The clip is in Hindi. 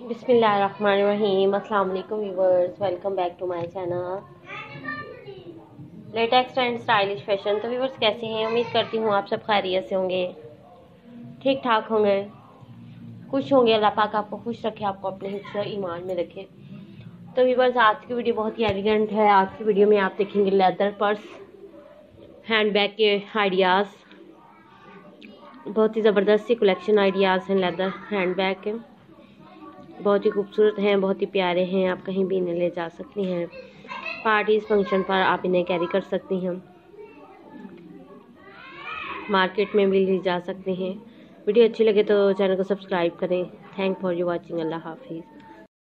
बिस्मिल्लाहिर्रहमानिर्रहीम। अस्सलाम वालेकुम viewers, welcome back to my channel latest and stylish fashion. तो व्यूवर्स कैसे हैं? उम्मीद करती हूँ आप सब खैरियत से होंगे, ठीक ठाक होंगे, खुश होंगे। अल्लाह पाक आपको खुश रखे, आपको अपने हिफ्ज़ ईमान में रखे। तो व्यूवर्स आज की वीडियो बहुत ही एलिगेंट है। आज की वीडियो में आप देखेंगे लेदर पर्स, हैंड बैग के आइडियाज़, बहुत ही ज़बरदस्त सी कलेक्शन आइडियाज़ हैं लेदर हैंड बैग के। बहुत ही खूबसूरत हैं, बहुत ही प्यारे हैं। आप कहीं भी इन्हें ले जा सकती हैं, पार्टीज फंक्शन पर आप इन्हें कैरी कर सकती हैं, मार्केट में भी ले जा सकते हैं। वीडियो अच्छी लगे तो चैनल को सब्सक्राइब करें। Thank for you watching. अल्लाह हाफिज़।